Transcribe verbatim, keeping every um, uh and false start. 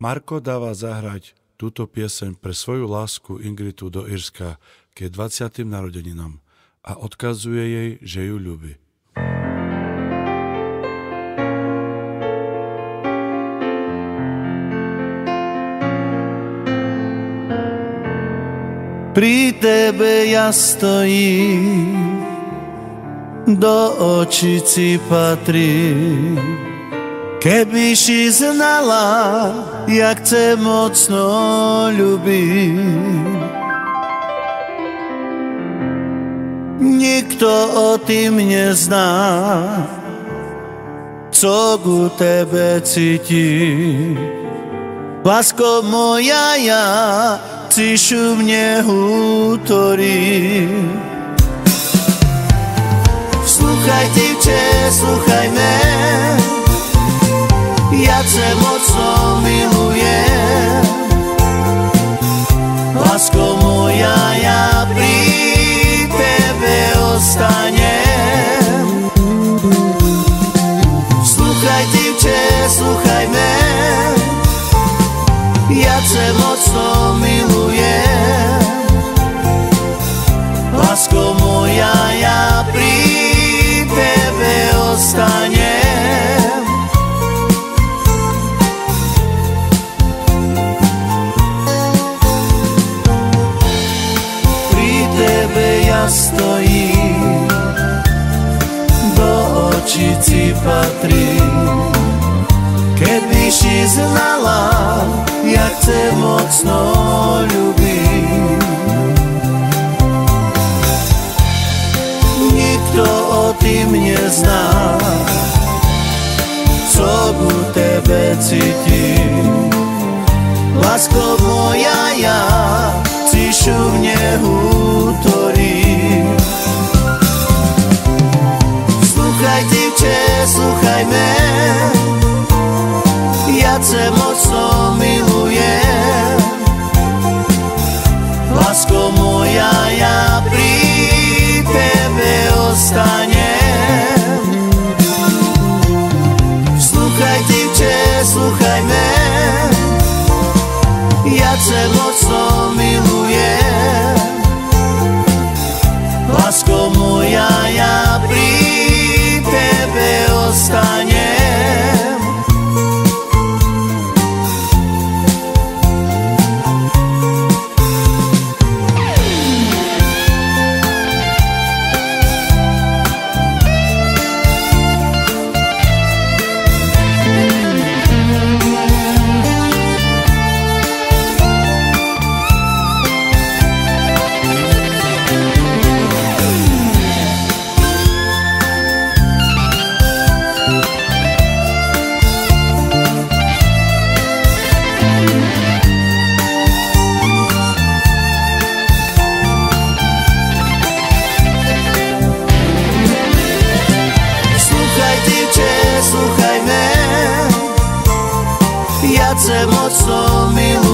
Marko dáva zahrať túto pieseň pre svoju lásku Ingridu do Írska k jej dvadsiatym narodeninám a odkazuje jej, že ju ľúbi. Pri tebe ja stojím, do očí ci patrí. Keby si znala, jak ťa mocno ľúbim. Nikto o tým nezná, co ku tebe cíti. Lásko moja, ja cišu mne hútorí. Sluchaj, divče, sluchaj me, ja ťa mocno milujem. Lásko moja, ja pri tebe ostanem. Sluchaj, divče, sluchaj me, ja ťa mocno milujem. Lásko moja, ja pri tebe ostanem. Pri tebe ja stojím, do očí ci patrím. Keby si znala, jak ťa mocno ľúbim. Nikto o tým nezná, co ku tebe cítim. Lásko moja, ja cišu mne hútorí. Sluchaj, divče, sluchaj me, ja ťa mocno milujem. Lásko moja, ja pri tebe ostanem. Sluchaj, divče, sluchaj me, ja ťa mocno milujem. Lásko moja, ja pri tebe ostanem. Ja ťa mocno milujem.